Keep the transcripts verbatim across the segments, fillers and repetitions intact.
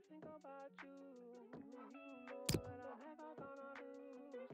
think about you, you know that I'm never gonna lose.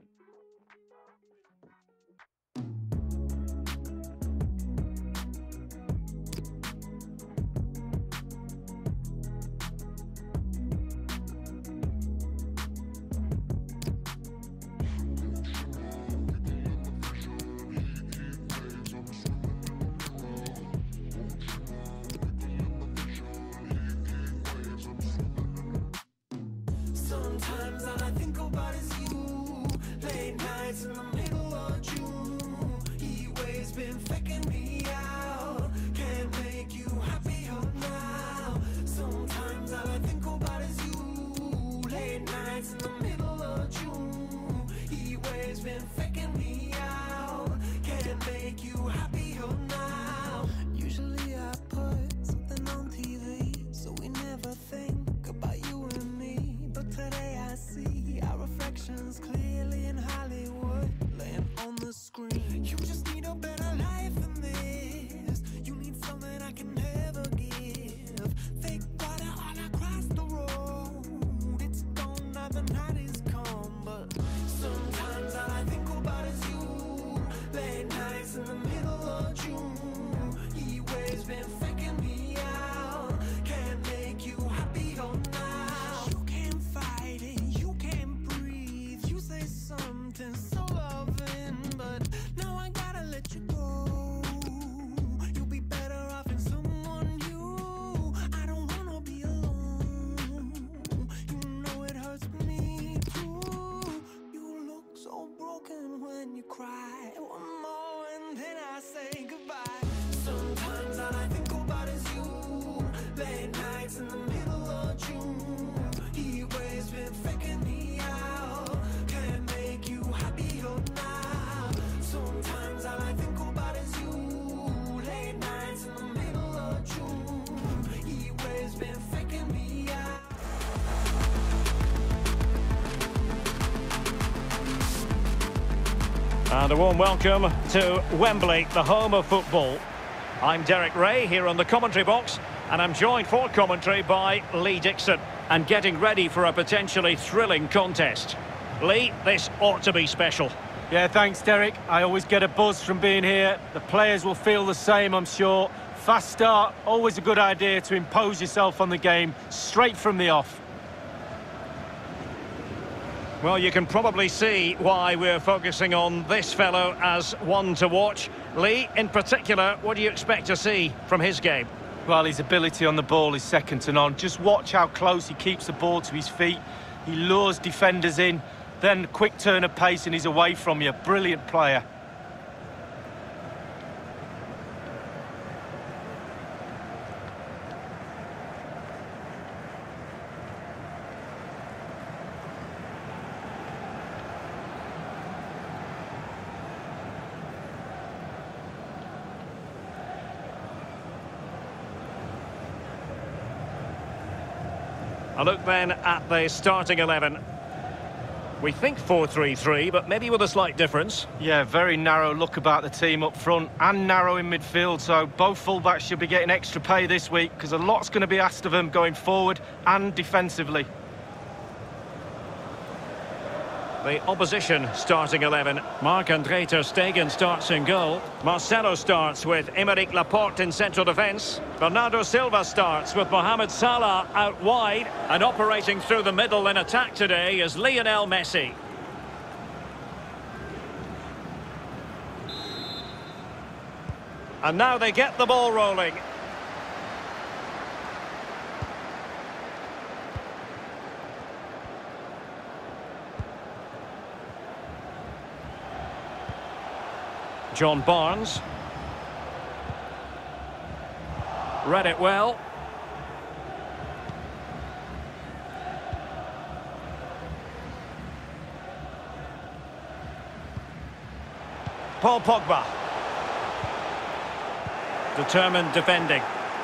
Sometimes all I think about is you. Late nights in the middle of June. Heat waves been faking me out. Can't make you happier now. Sometimes all I think about is you. Late nights in the middle of June. Heat waves been faking me out. Can't make you happier now. Usually I put something on T V, so we never think about you and me. But today I see our reflections clearly in Hollywood, laying on the screen. You just need a better life than this. You need something I can never give. Fake water all across the road. It's gone now, the night is come. But sometimes all I think about is you. Late nights in the middle of June. Heat waves been faking me out. Can't make you happier now. You can't fight it, you can't breathe. You say something so loving, but now I gotta let you go. You'll be better off in someone new. I don't wanna be alone. You know it hurts me too. You look so broken when you cry. One more and then I say goodbye. Sometimes all I think about is you. Late nights in the middle of June. Heat waves been faking me out. Can't make you happier now. Sometimes all I think about is you. Late nights in the middle of June. Heat waves been faking me out. And a warm welcome to Wembley, the home of football. I'm Derek Ray here on the commentary box, and I'm joined for commentary by Lee Dixon, and getting ready for a potentially thrilling contest. Lee, this ought to be special. Yeah, thanks, Derek. I always get a buzz from being here. The players will feel the same, I'm sure. Fast start, always a good idea to impose yourself on the game straight from the off. Well, you can probably see why we're focusing on this fellow as one to watch. Lee, in particular, what do you expect to see from his game? Well, his ability on the ball is second to none. Just watch how close he keeps the ball to his feet. He lures defenders in, then quick turn of pace and he's away from you. Brilliant player. A look then at the starting eleven. We think four three three, but maybe with a slight difference. Yeah, very narrow look about the team up front and narrow in midfield, so both fullbacks should be getting extra pay this week because a lot's going to be asked of them going forward and defensively. The opposition starting eleven. Marc-Andre ter Stegen starts in goal. Marcelo starts with Aymeric Laporte in central defence. Bernardo Silva starts with Mohamed Salah out wide. And operating through the middle in attack today is Lionel Messi. And now they get the ball rolling. John Barnes. Read it well. Paul Pogba. Determined defending.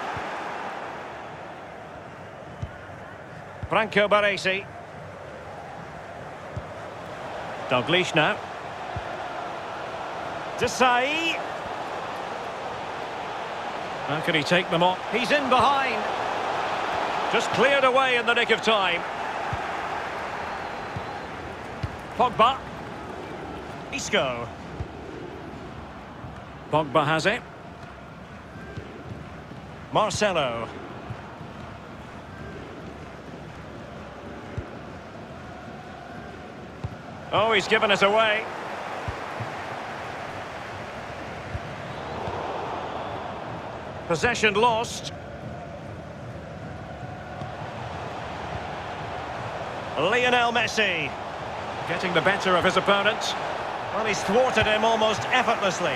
Franco Baresi. Dalglish now. Desai. How can he take them on? He's in behind. Just cleared away in the nick of time. Pogba. Isco. Pogba has it. Marcelo. Oh, he's given it away. Possession lost. Lionel Messi getting the better of his opponent. Well, he's thwarted him almost effortlessly.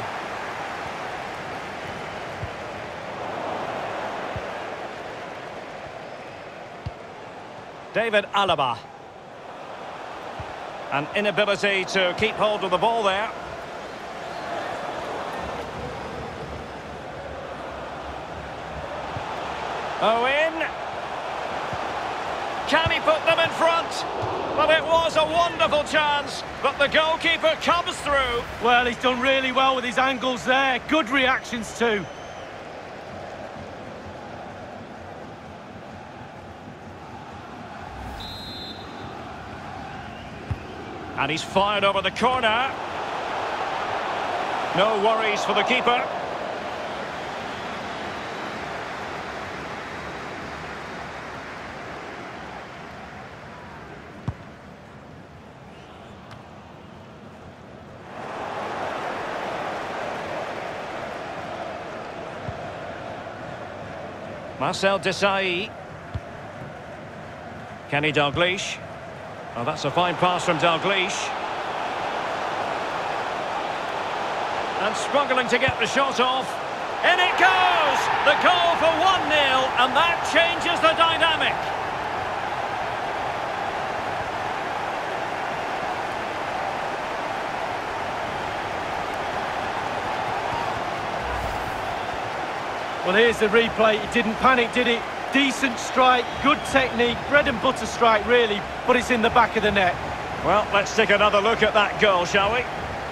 David Alaba. An inability to keep hold of the ball there. Owen. Can he put them in front? Well, it was a wonderful chance, but the goalkeeper comes through. Well, he's done really well with his angles there. Good reactions too. And he's fired over the corner. No worries for the keeper. Marcel Desailly. Kenny Dalglish. Oh, that's a fine pass from Dalglish. And struggling to get the shot off. In it goes! The goal for one nil, and that changes the dynamic. Well, here's the replay. He didn't panic, did he? Decent strike, good technique, bread and butter strike, really, but it's in the back of the net. Well, let's take another look at that goal, shall we?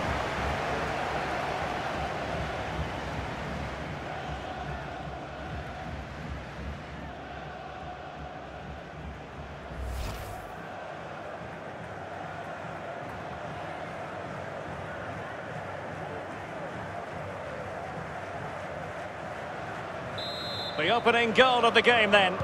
The opening goal of the game then.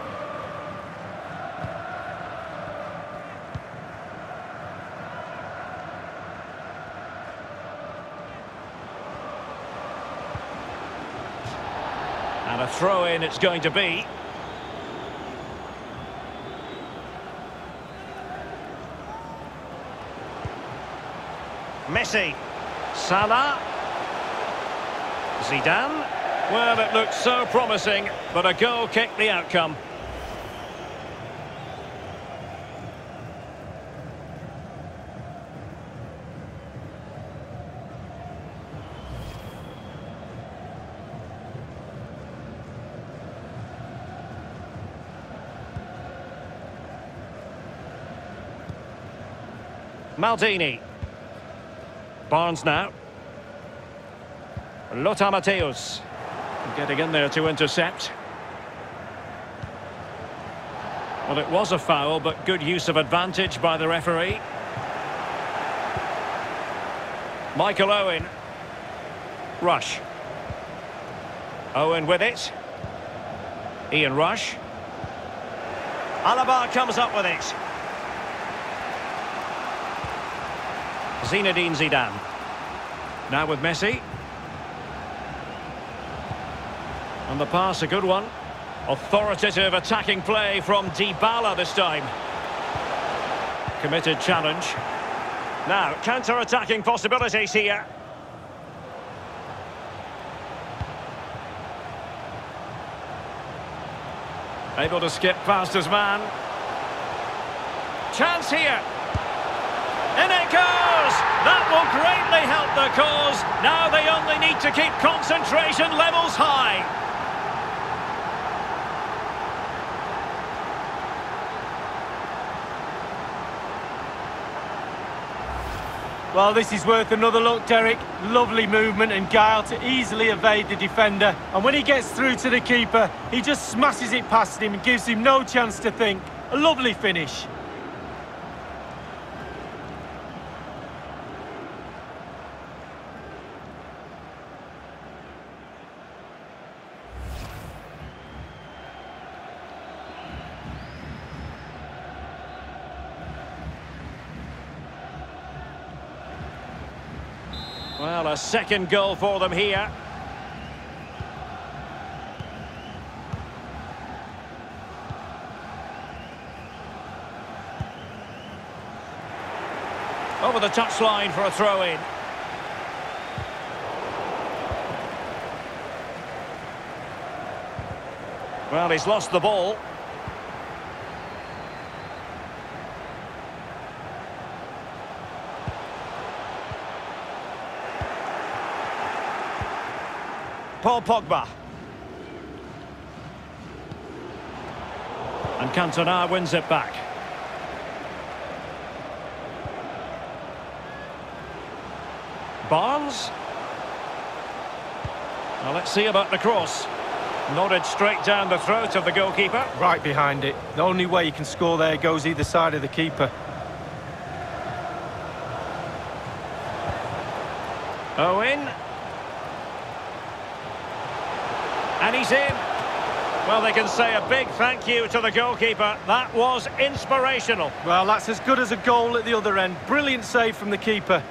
And a throw-in it's going to be. Messi. Salah. Zidane. Well, it looked so promising, but a goal kicked the outcome. Maldini. Barnes now. Lothar Matthäus. Getting in there to intercept. Well, it was a foul, but good use of advantage by the referee. Michael Owen. Rush. Owen with it. Ian Rush. Alaba comes up with it. Zinedine Zidane. Now with Messi. And the pass, a good one. Authoritative attacking play from Dybala this time. Committed challenge. Now, counter-attacking possibilities here. Able to skip past his man. Chance here. In it goes! That will greatly help the cause. Now they only need to keep concentration levels high. Well, this is worth another look, Derek. Lovely movement and guile to easily evade the defender. And when he gets through to the keeper, he just smashes it past him and gives him no chance to think. A lovely finish. Well, a second goal for them here. Over the touchline for a throw-in. Well, he's lost the ball. Paul Pogba. And Cantona wins it back. Barnes. Well, let's see about the cross. Nodded straight down the throat of the goalkeeper. Right behind it. The only way you can score there goes either side of the keeper. Owen. And he's in. Well, they can say a big thank you to the goalkeeper. That was inspirational. Well, that's as good as a goal at the other end. Brilliant save from the keeper.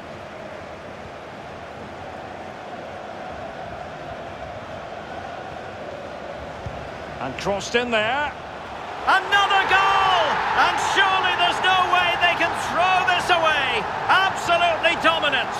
And crossed in there. Another goal! And surely there's no way they can throw this away. Absolutely dominant.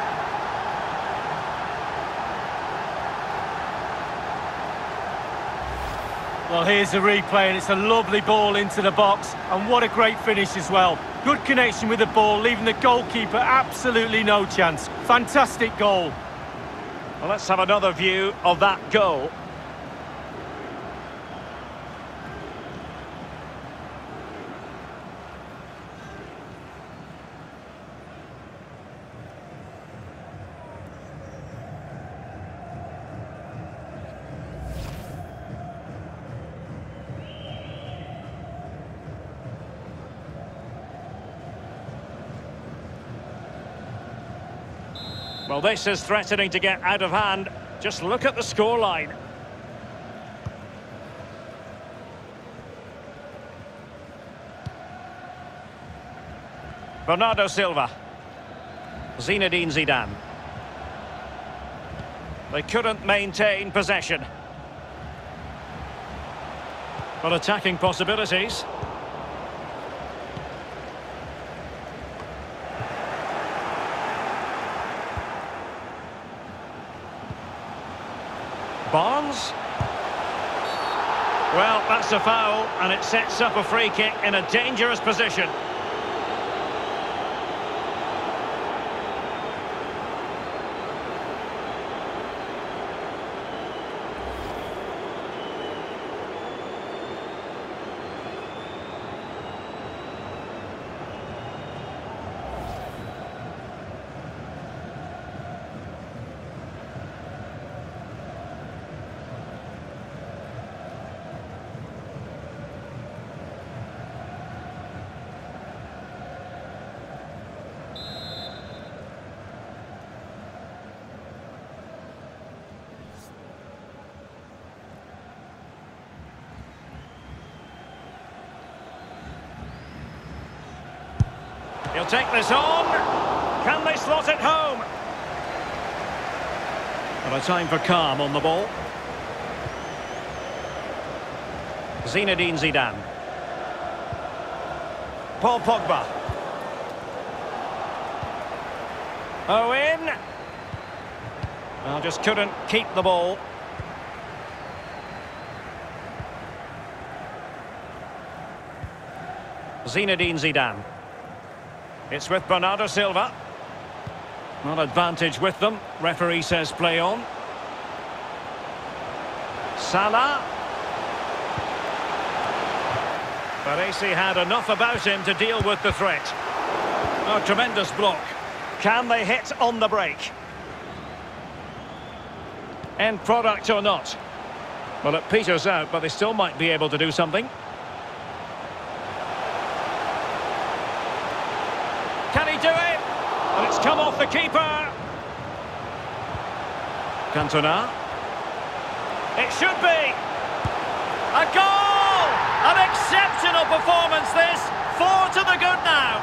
Well, here's a replay, and it's a lovely ball into the box. And what a great finish as well. Good connection with the ball, leaving the goalkeeper absolutely no chance. Fantastic goal. Well, let's have another view of that goal. Well, this is threatening to get out of hand. Just look at the scoreline. Bernardo Silva. Zinedine Zidane. They couldn't maintain possession. But attacking possibilities. Barnes. Well, that's a foul, and it sets up a free kick in a dangerous position. He'll take this on. Can they slot it home? Well, a time for calm on the ball. Zinedine Zidane. Paul Pogba. Owen. Well, just couldn't keep the ball. Zinedine Zidane. It's with Bernardo Silva. Not advantage with them. Referee says play on. Salah. Baresi had enough about him to deal with the threat. Oh, tremendous block. Can they hit on the break? End product or not? Well, it peters out, but they still might be able to do something. Can he do it? And it's come off the keeper. Cantona. It should be. A goal! An exceptional performance this. Four to the good now.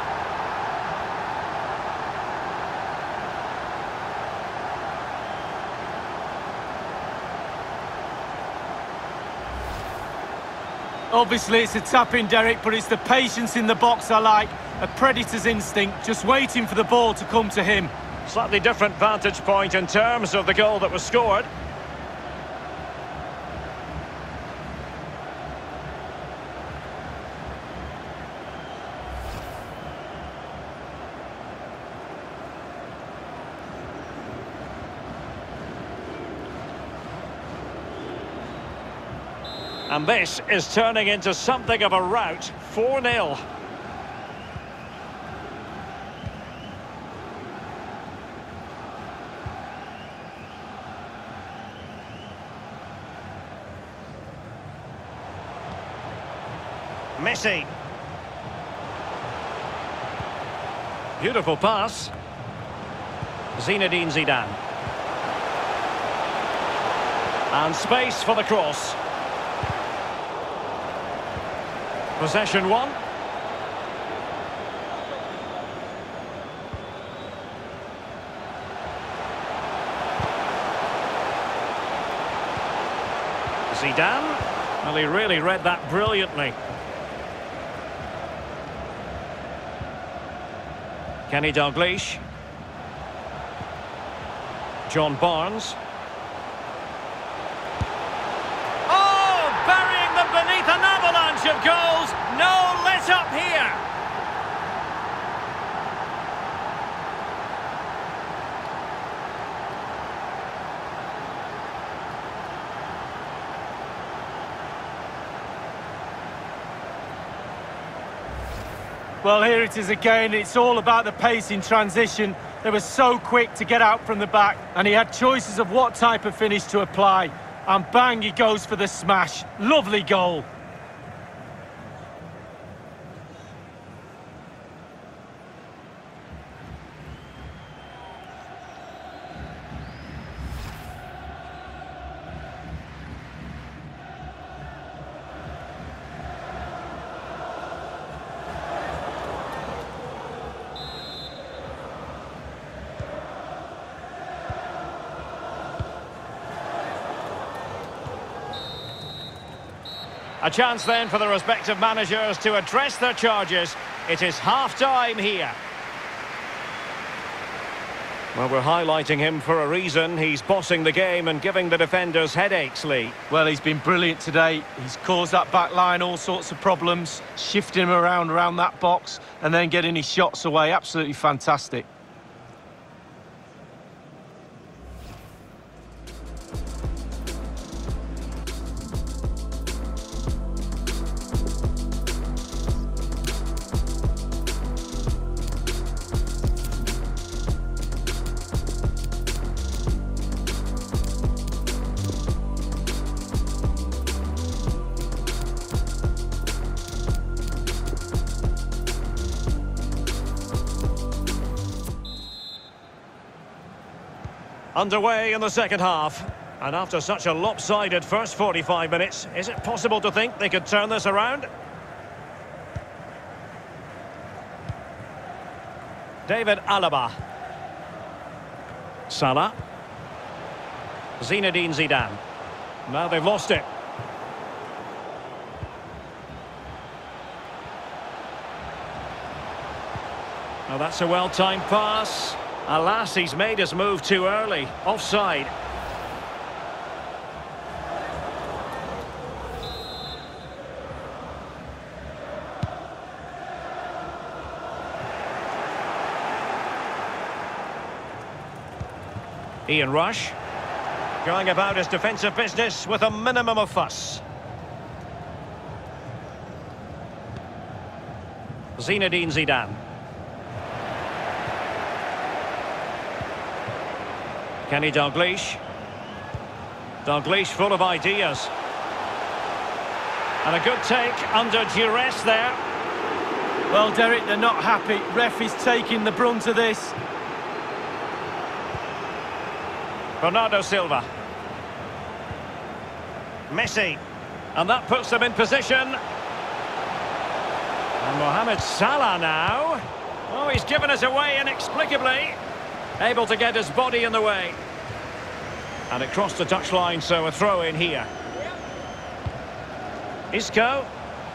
Obviously it's a tap-in, Derek, but it's the patience in the box I like. A predator's instinct, just waiting for the ball to come to him. Slightly different vantage point in terms of the goal that was scored. And this is turning into something of a rout. four nil. Messi. Beautiful pass. Zinedine Zidane. And space for the cross. Possession one. Zidane. Well, he really read that brilliantly. Kenny Dalglish. John Barnes. Oh, burying them beneath an avalanche of goals. No let up here. Well, here it is again. It's all about the pace in transition. They were so quick to get out from the back, and he had choices of what type of finish to apply. And bang, he goes for the smash. Lovely goal. A chance then for the respective managers to address their charges. It is half-time here. Well, we're highlighting him for a reason. He's bossing the game and giving the defenders headaches, Lee. Well, he's been brilliant today. He's caused that back line all sorts of problems, shifting him around around that box and then getting his shots away. Absolutely fantastic. Underway in the second half. And after such a lopsided first forty-five minutes, is it possible to think they could turn this around? David Alaba. Salah. Zinedine Zidane. Now they've lost it. Now that's a well-timed pass. Alas, he's made his move too early. Offside. Ian Rush. Going about his defensive business with a minimum of fuss. Zinedine Zidane. Kenny Dalglish. Dalglish full of ideas. And a good take under duress there. Well, Derek, they're not happy. Ref is taking the brunt of this. Bernardo Silva. Messi. And that puts them in position. And Mohamed Salah now. Oh, he's given us away inexplicably. Able to get his body in the way. And it crossed the touchline, so a throw in here. Isco.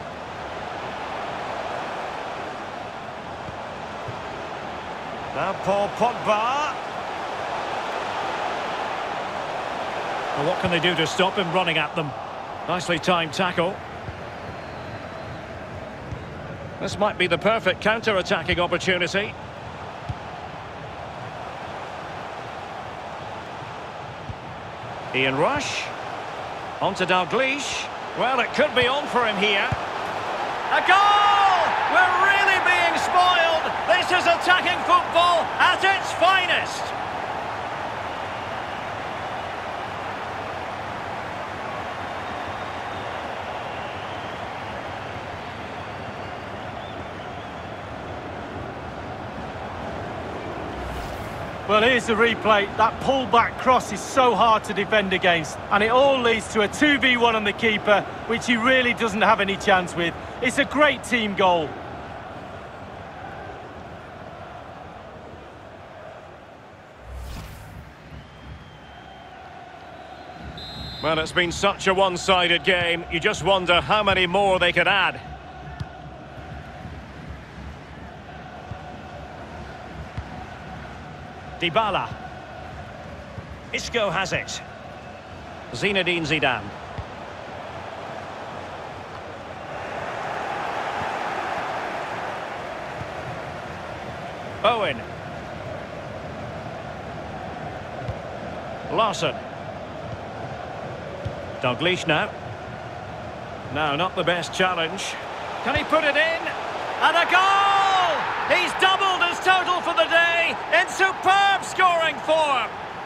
Now Paul Pogba. Well, what can they do to stop him running at them? Nicely timed tackle. This might be the perfect counter-attacking opportunity. Ian Rush. On to Dalglish. Well, it could be on for him here. A goal! We're really being spoiled. This is attacking football at its finest. Well, here's the replay. That pull-back cross is so hard to defend against. And it all leads to a two v one on the keeper, which he really doesn't have any chance with. It's a great team goal. Well, it's been such a one-sided game. You just wonder how many more they could add. Dybala. Isco has it. Zinedine Zidane. Owen. Larson. Dalglish now. No, not the best challenge. Can he put it in? And a goal! He's doubled his total for the day in superb scoring form.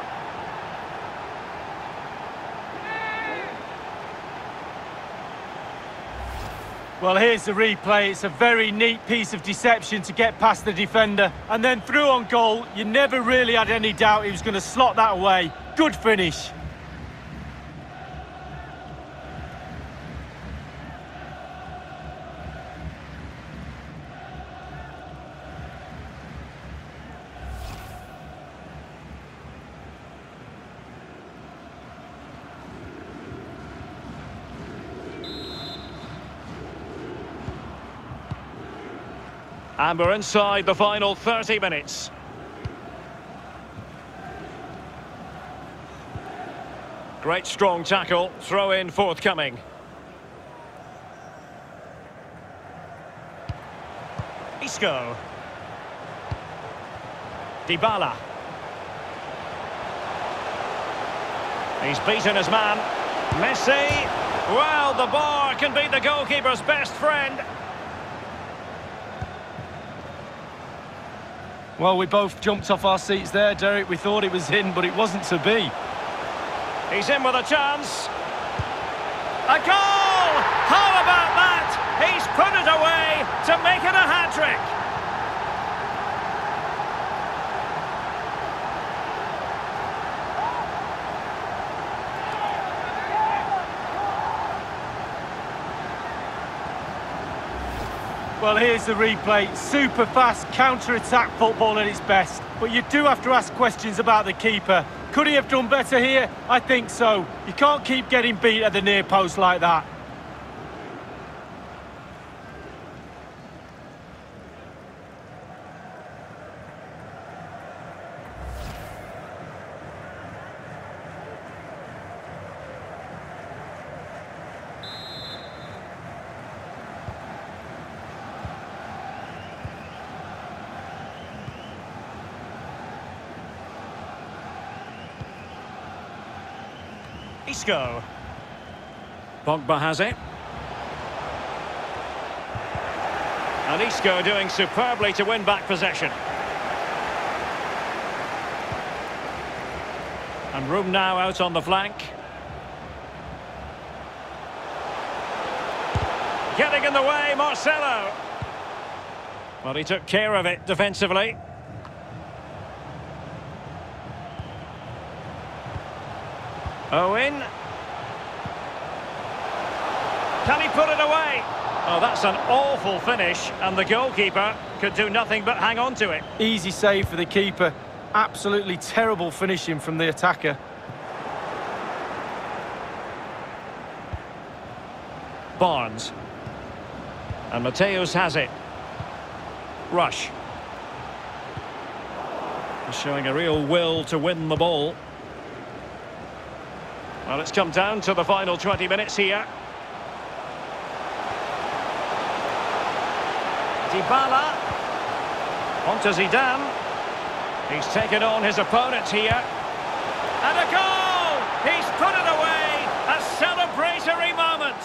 Well, here's the replay. It's a very neat piece of deception to get past the defender. And then through on goal, you never really had any doubt he was going to slot that away. Good finish. And we're inside the final thirty minutes. Great strong tackle, throw in forthcoming. Isco. Dybala. He's beaten his man. Messi. Well, the bar can be the goalkeeper's best friend. Well, we both jumped off our seats there, Derek. We thought it was in, but it wasn't to be. He's in with a chance. A goal! How about that? He's put it away to make it a hat-trick. Well, here's the replay. Super fast counter-attack football at its best. But you do have to ask questions about the keeper. Could he have done better here? I think so. You can't keep getting beat at the near post like that. Isco. Pogba has it. And Isco doing superbly to win back possession. And room now out on the flank. Getting in the way, Marcelo. Well, he took care of it defensively. Owen. Can he put it away? Oh, that's an awful finish, and the goalkeeper could do nothing but hang on to it. Easy save for the keeper. Absolutely terrible finishing from the attacker. Barnes. And Mateus has it. Rush. Showing a real will to win the ball. Well, it's come down to the final twenty minutes here. Dybala. On to Zidane. He's taken on his opponent here. And a goal! He's put it away! A celebratory moment!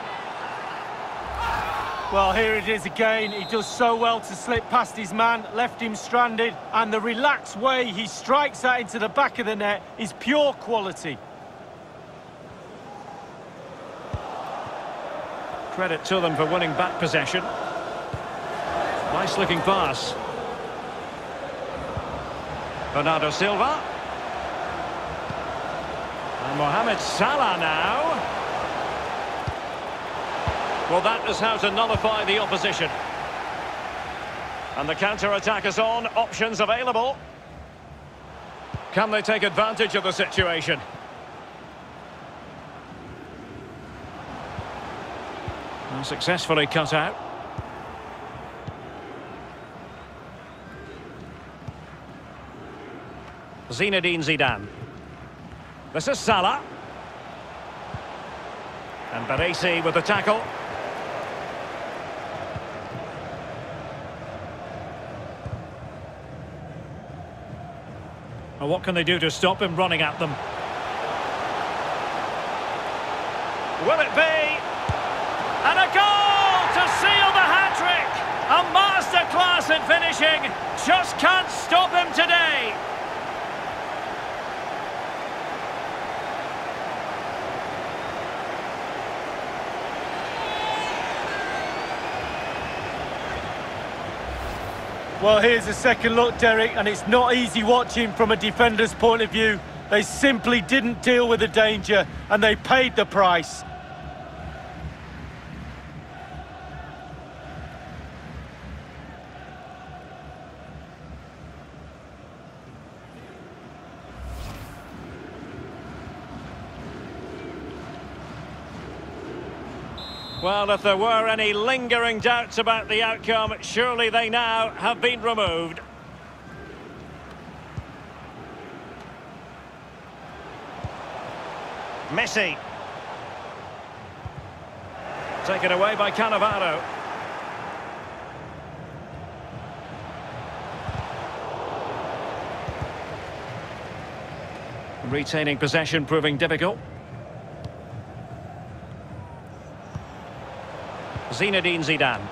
Well, here it is again. He does so well to slip past his man, left him stranded, and the relaxed way he strikes that into the back of the net is pure quality. Credit to them for winning back possession. Nice looking pass. Bernardo Silva. And Mohamed Salah now. Well, that is how to nullify the opposition. And the counter-attack is on. Options available. Can they take advantage of the situation? And successfully cut out. Zinedine Zidane. This is Salah. And Baresi with the tackle. Well, what can they do to stop him running at them? Will it be? And a goal to seal the hat-trick! A masterclass in finishing. Just can't stop him today. Well, here's a second look, Derek, and it's not easy watching from a defender's point of view. They simply didn't deal with the danger, and they paid the price. Well, if there were any lingering doubts about the outcome, surely they now have been removed. Messi. Taken away by Cannavaro. Retaining possession proving difficult. Zinedine Zidane.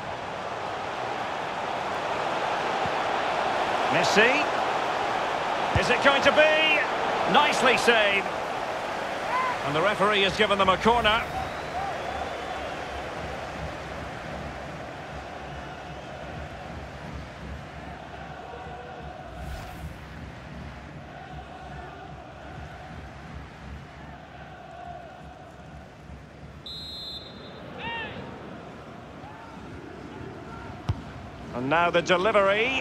Messi. Is it going to be? Nicely saved. And the referee has given them a corner. And now the delivery.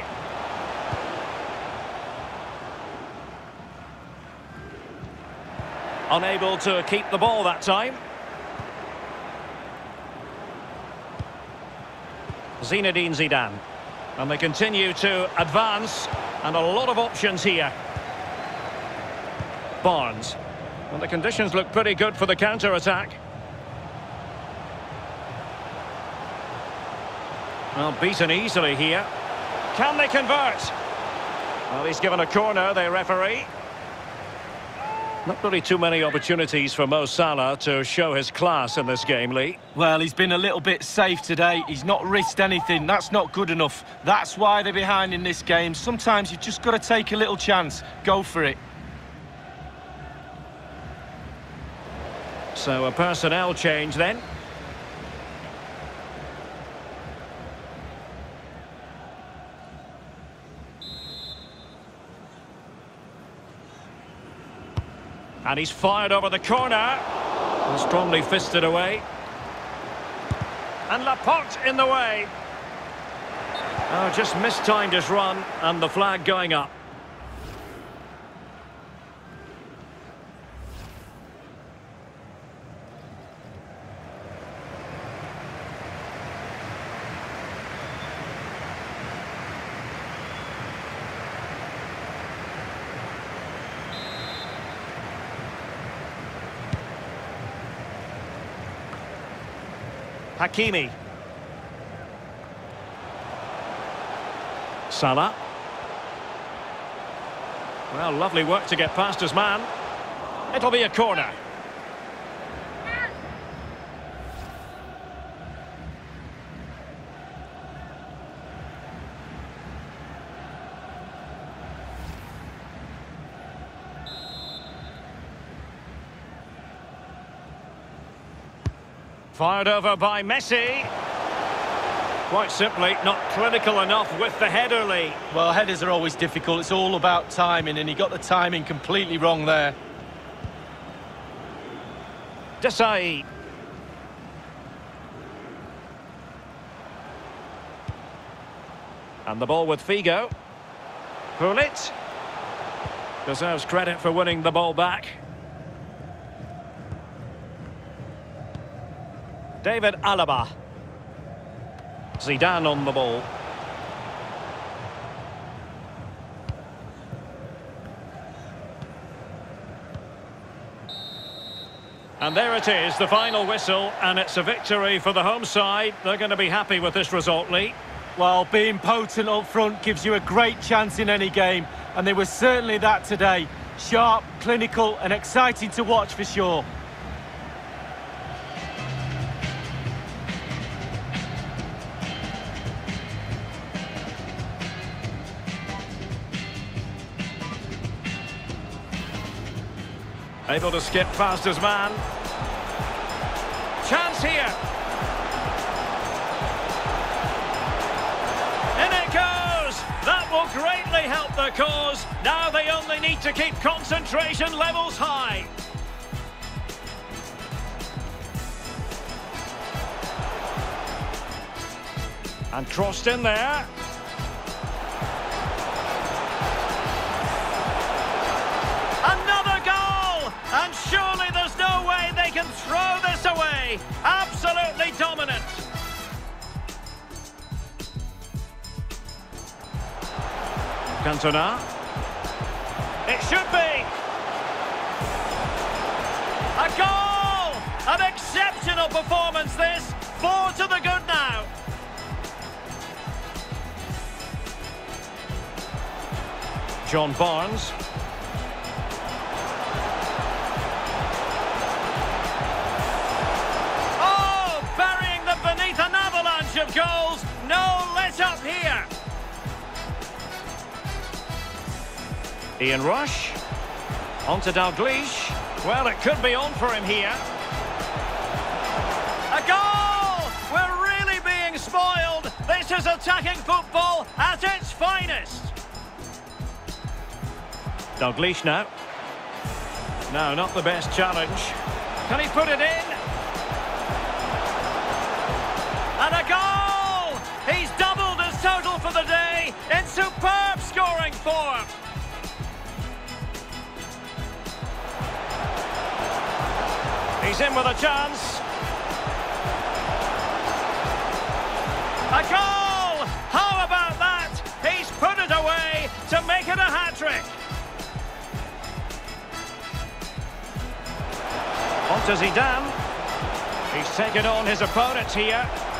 Unable to keep the ball that time. Zinedine Zidane. And they continue to advance. And a lot of options here. Barnes. And the conditions look pretty good for the counter-attack. Well, beaten easily here. Can they convert? Well, he's given a corner, the referee. Not really too many opportunities for Mo Salah to show his class in this game, Lee. Well, he's been a little bit safe today. He's not risked anything. That's not good enough. That's why they're behind in this game. Sometimes you've just got to take a little chance. Go for it. So a personnel change then. And he's fired over the corner. And strongly fisted away. And Laporte in the way. Oh, just mistimed his run, and the flag going up. Hakimi. Salah. Well, lovely work to get past his man. It'll be a corner. Fired over by Messi. Quite simply, not clinical enough with the header, Lee. Well, headers are always difficult. It's all about timing, and he got the timing completely wrong there. Desai. And the ball with Figo. Gullit. Deserves credit for winning the ball back. David Alaba. Zidane on the ball. And there it is, the final whistle, and it's a victory for the home side. They're going to be happy with this result, Lee. Well, being potent up front gives you a great chance in any game, and they were certainly that today. Sharp, clinical, and exciting to watch for sure. Able to skip past his man. Chance here. In it goes. That will greatly help the cause. Now they only need to keep concentration levels high. And crossed in there. Another goal! And surely there's no way they can throw this away. Absolutely dominant. Cantona. It should be. A goal! An exceptional performance this. Four to the good now. John Barnes. Oh, burying them beneath an avalanche of goals. No let up here. Ian Rush. On to Dalglish. Well, it could be on for him here. A goal! We're really being spoiled. This is attacking football at its finest. Dalglish now. No, not the best challenge. Can he put it in? And a goal! He's doubled his total for the day in superb scoring form. He's in with a chance. A goal! How about that? He's put it away to make it a hat-trick. On to Zidane. He's taken on his opponents here.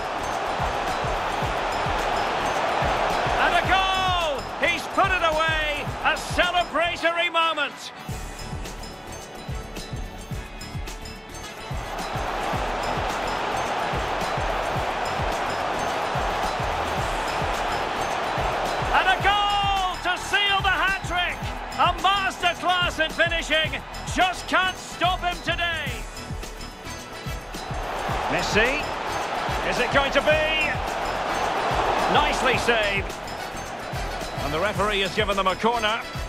And a goal! He's put it away. A celebratory moment. And a goal to seal the hat-trick. A masterclass in finishing. Just can't stop him today. Messi. Is it going to be? Nicely saved. And the referee has given them a corner.